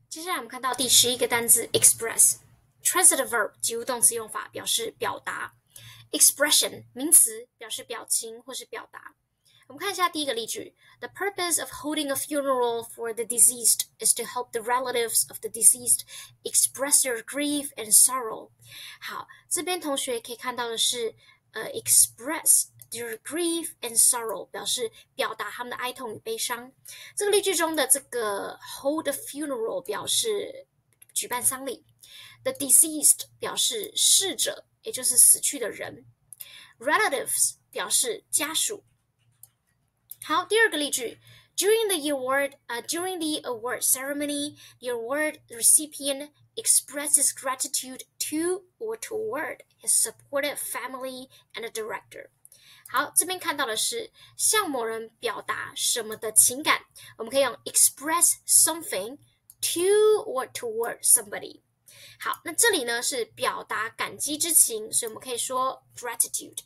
接下来我们看到第11个单字 express。transitive verb 及物动词用法表示表达。expression 名词表示表情或是表达。我们看一下第一个例句 ：The purpose of holding a funeral for the deceased is to help the relatives of the deceased express their grief and sorrow。好，这边同学可以看到的是express their grief and sorrow 表示表达他们的哀痛与悲伤。这个例句中的这个 hold a funeral 表示举办丧礼。The deceased 表示逝者，也就是死去的人。Relatives 表示家属。好，第二个例句 during the award ceremony, the award recipient expresses gratitude to or toward his supportive family and the director。好，这边看到的是向某人表达什么的情感，我们可以用 express something to or toward somebody。好，那这里呢是表达感激之情，所以我们可以说 gratitude。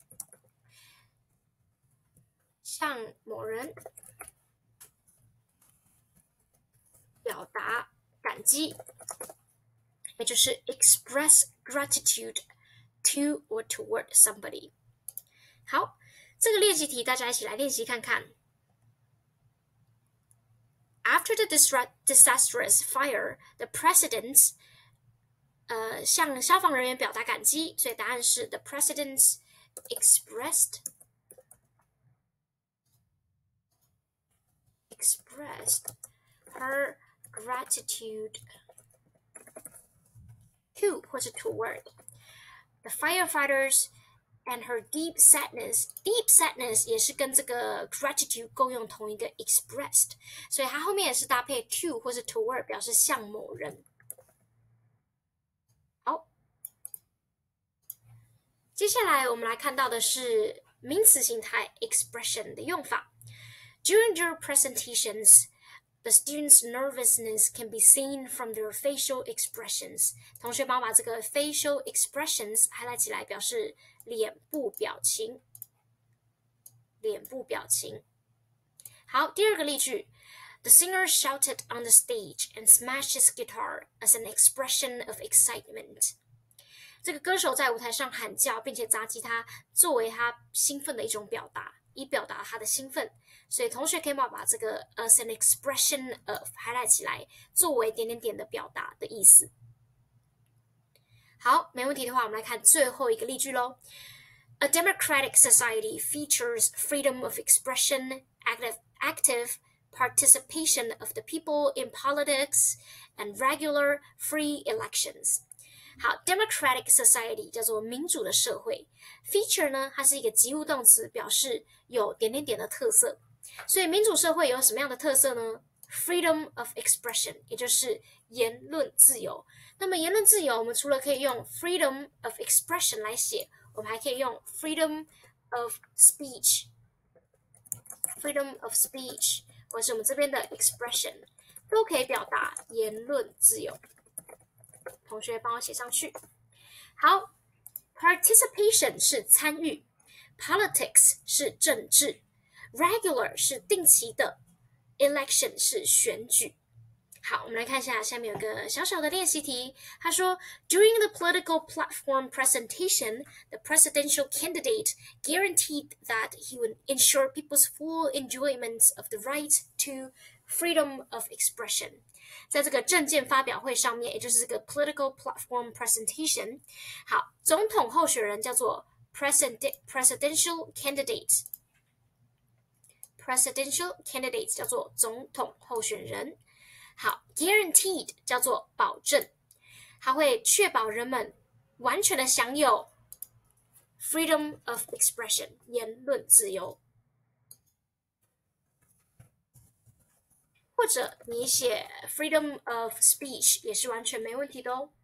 向某人表达感激，也就是 express gratitude to or toward somebody。好，这个练习题大家一起来练习看看。After the disastrous fire, the presidents 向消防人员表达感激，所以答案是 the presidents expressed her gratitude to 或是 toward the firefighters and her deep sadness。deep sadness 也是跟这个 gratitude 共用同一个 expressed， 所以它后面也是搭配 to 或是 toward 表示向某人。好，接下来我们来看到的是名词形态 expression 的用法。During their presentations, the students' nervousness can be seen from their facial expressions。同学帮我把这个 facial expressions highlight 起来，表示脸部表情。脸部表情。好，第二个例句 ：The singer shouted on the stage and smashed his guitar as an expression of excitement。这个歌手在舞台上喊叫，并且砸吉他，作为他兴奋的一种表达，以表达他的兴奋。所以同学可以把这个 as an expression of highlight 起来，作为点点点的表达的意思。好，没问题的话，我们来看最后一个例句咯。A democratic society features freedom of expression, active participation of the people in politics, and regular free elections。好 ，democratic society 叫做民主的社会。feature 呢，它是一个及物动词，表示有点点点的特色。所以民主社会有什么样的特色呢 ？Freedom of expression， 也就是言论自由。那么言论自由，我们除了可以用 freedom of expression 来写，我们还可以用 freedom of speech，freedom of speech， 或是我们这边的 expression， 都可以表达言论自由。同学帮我写上去。好 ，participation 是参与 ，politics 是政治 ，regular 是定期的 ，election 是选举。好，我们来看一下，下面有个小小的练习题。他说 ，During the political platform presentation, the presidential candidate guaranteed that he would ensure people's full enjoyment of the right to freedom of expression。在这个政见发表会上面，也就是这个 political platform presentation， 好，总统候选人叫做 presidential candidate。presidential candidate 叫做总统候选人。好 ，guaranteed 叫做保证，它会确保人们完全的享有 freedom of expression 言论自由。或者你写 freedom of speech 也是完全没问题的哦。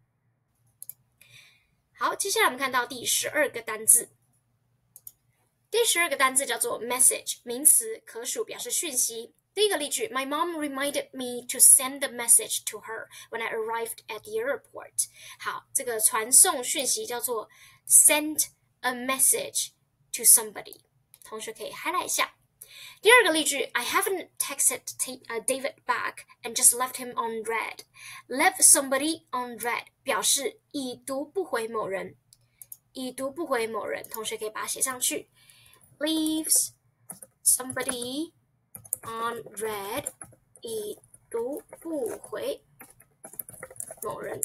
好，接下来我们看到第12个单字。第12个单字叫做 message， 名词，可数，表示讯息。第一个例句 ：My mom reminded me to send a message to her when I arrived at the airport。好，这个传送讯息叫做 send a message to somebody。同学可以 highlight 一下。 第二个例句 I haven't texted David back and just left him on red. Left somebody on red 表示已读不回某人，已读不回某人，同学可以把它写上去。Leaves somebody on red 已读不回某人。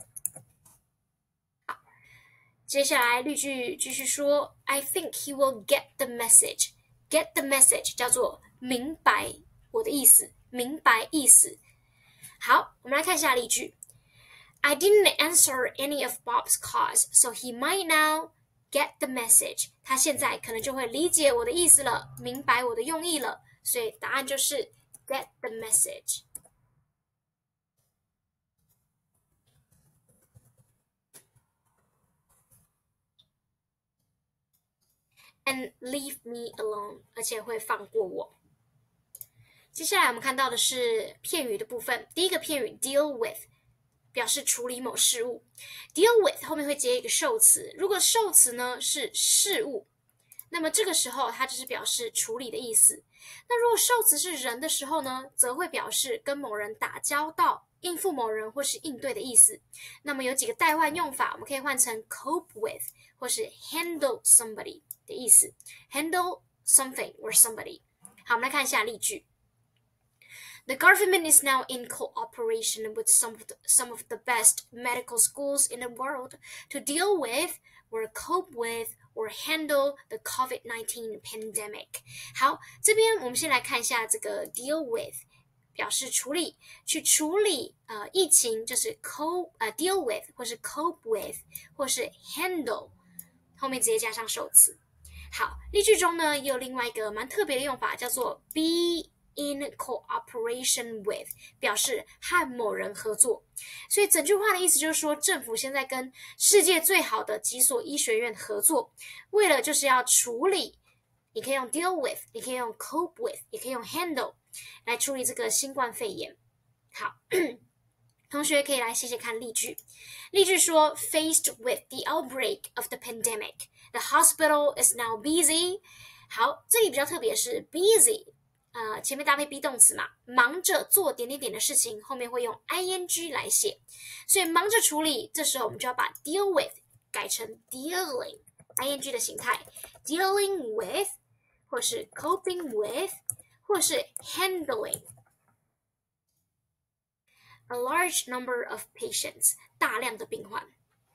好，接下来例句继续说 I think he will get the message.Get the message 叫做明白我的意思，明白意思。好，我们来看一下例句。I didn't answer any of Bob's calls, so he might now get the message. 他现在可能就会理解我的意思了，明白我的用意了。所以答案就是 get the message. And leave me alone， 而且会放过我。接下来我们看到的是片语的部分。第一个片语 deal with 表示处理某事物。deal with 后面会接一个受词，如果受词呢是事物，那么这个时候它就是表示处理的意思。那如果受词是人的时候呢，则会表示跟某人打交道、应付某人或是应对的意思。那么有几个代换用法，我们可以换成 cope with 或是 handle somebody 的意思 handle something or somebody。 好，我们来看一下例句。The government is now in cooperation with some of the best medical schools in the world to deal with or cope with or handle the COVID-19 pandemic. 好，这边我们先来看一下这个 deal with 表示处理，去处理疫情就是 deal with 或是 cope with 或是 handle， 后面直接加上受词。好，例句中呢也有另外一个蛮特别的用法，叫做 be in cooperation with 表示和某人合作。所以整句话的意思就是说，政府现在跟世界最好的几所医学院合作，为了就是要处理，你可以用 deal with， 你可以用 cope with， 也可以用 handle 来处理这个新冠肺炎。好同学可以来写写看例句。例句说 Faced with the outbreak of the pandemic, the hospital is now busy. 好，这里比较特别是 busy前面搭配 be 动词嘛，忙着做点点点的事情，后面会用 ing 来写，所以忙着处理，这时候我们就要把 deal with 改成 dealing ing 的形态 dealing with 或是 coping with 或是 handling a large number of patients 大量的病患。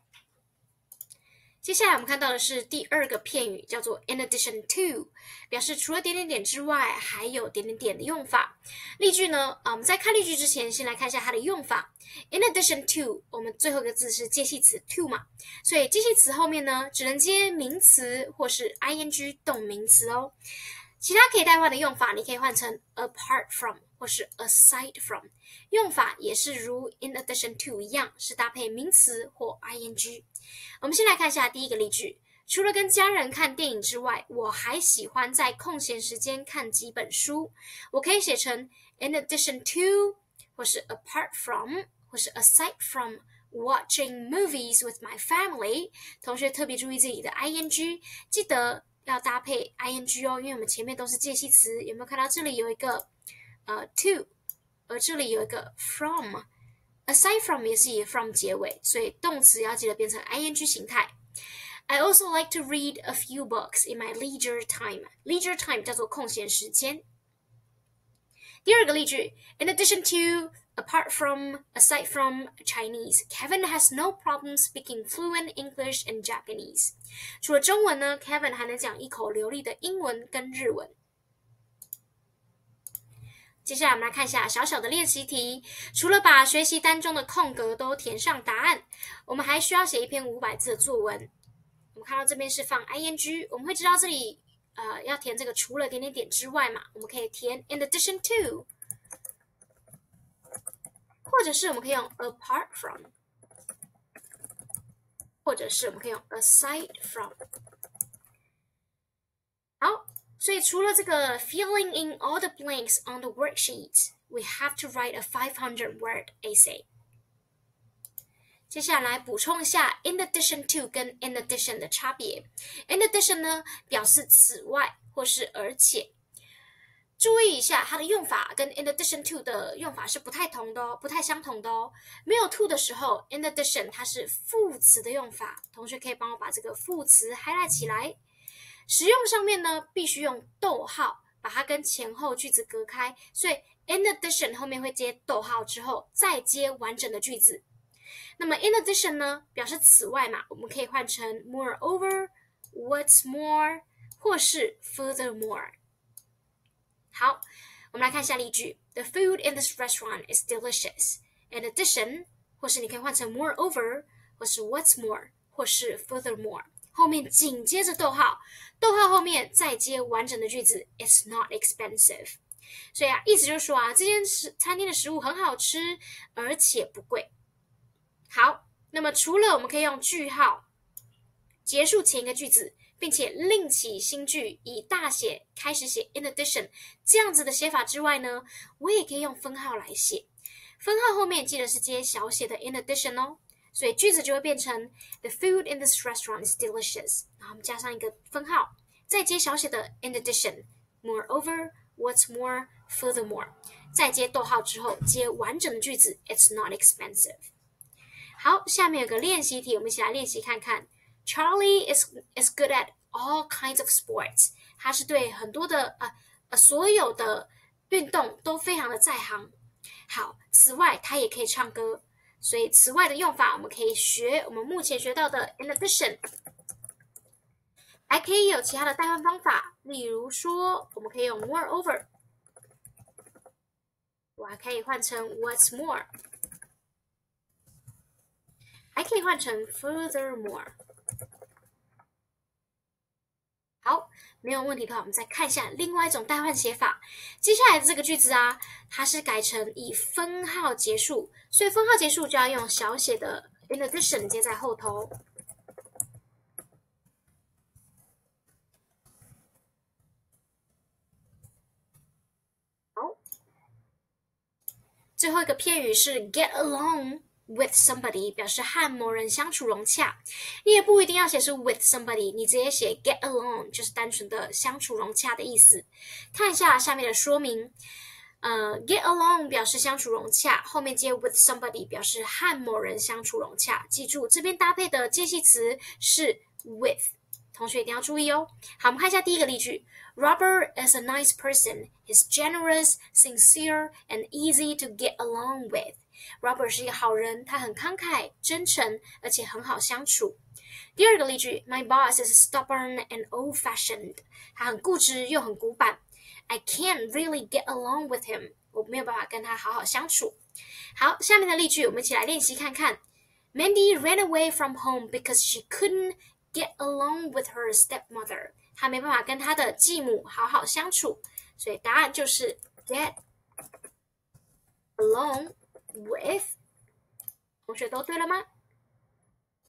接下来我们看到的是第二个片语，叫做 in addition to 表示除了点点点之外还有点点点的用法。例句呢我们在看例句之前先来看一下它的用法。 in addition to 我们最后一个字是介系词 to 嘛，所以介系词后面呢只能接名词或是 ing 动名词哦。其他可以代换的用法你可以换成 apart from 或是 aside from， 用法也是如 in addition to 一样，是搭配名词或 ing。 我们先来看一下第一个例句。除了跟家人看电影之外，我还喜欢在空闲时间看几本书。我可以写成 in addition to 或是 apart from 或是 aside from watching movies with my family。 同学特别注意这里的 ing， 记得要搭配 ing 哦，因为我们前面都是介系词。有没有看到这里有一个to， 而这里有一个 from， aside from 也是以 from 结尾，所以动词要记得变成 ing 形态。I also like to read a few books in my leisure time. Leisure time 叫做空闲时间。第二个例句 In addition to, apart from, aside from Chinese, Kevin has no problem speaking fluent English and Japanese. 除了中文呢 Kevin 还能讲一口流利的英文跟日文。接下来我们来看一下小小的练习题。除了把学习单中的空格都填上答案，我们还需要写一篇500字的作文。我们看到这边是放 ing， 我们会知道这里要填这个除了点点点之外嘛，我们可以填 in addition to， 或者是我们可以用 apart from， 或者是我们可以用 aside from。 好，所以除了这个 filling in all the blanks on the worksheet, we have to write a 500-word essay。接下来补充一下 in addition to 跟 in addition 的差别。 in addition 呢表示此外或是而且， 注意一下，它的用法跟 in addition to 的用法是不太相同的哦。没有 to 的时候 ，in addition 它是副词的用法。同学可以帮我把这个副词 highlight 起来。使用上面呢，必须用逗号把它跟前后句子隔开，所以 in addition 后面会接逗号之后再接完整的句子。那么 in addition 呢，表示此外嘛，我们可以换成 moreover、what's more 或是 furthermore。好，我们来看下例句 ：The food in this restaurant is delicious. In addition， 或是你可以换成 moreover， 或是 what's more， 或是 furthermore。后面紧接着逗号，逗号后面再接完整的句子 ，It's not expensive。所以啊，意思就是说啊，这间餐厅的食物很好吃，而且不贵。好，那么除了我们可以用句号结束前一个句子，并且另起新句，以大写开始写 in addition 这样子的写法之外呢，我也可以用分号来写。分号后面记得是接小写的 in addition 哦。所以句子就会变成 The food in this restaurant is delicious， 然后我们加上一个分号，再接小写的 in addition moreover what's more furthermore， 再接逗号之后接完整的句子 It's not expensive。 好，下面有个练习题，我们一起来练习看看。 Charlie is good at all kinds of sports， 他是对很多的所有的运动都非常的在行。好，此外他也可以唱歌，所以此外的用法，我们可以学我们目前学到的 in addition， 还可以有其他的代换方法，例如说，我们可以用 moreover， 我还可以换成 what's more， 还可以换成 furthermore。好，没有问题的话，我们再看一下另外一种代换写法。接下来的这个句子啊，它是改成以分号结束，所以分号结束就要用小写的 in addition 接在后头。好，最后一个片语是 get along with somebody， 表示和某人相处融洽。你也不一定要写是 with somebody， 你直接写 get along 就是单纯的相处融洽的意思。看一下下面的说明。get along 表示相处融洽，后面接 with somebody 表示和某人相处融洽。记住这边搭配的介系词是 with， 同学一定要注意哦。好，我们看一下第一个例句。Robert is a nice person. He's generous, sincere, and easy to get along with. Robert 是一个好人，他很慷慨、真诚，而且很好相处。第二个例句 ，My boss is stubborn and old-fashioned. 他很固执又很古板。I can't really get along with him. 我没有办法跟他好好相处。好，下面的例句我们一起来练习看看。Mandy ran away from home because she couldn't get along with her stepmother. 她没办法跟她的继母好好相处，所以答案就是 get along with。同学都对了吗？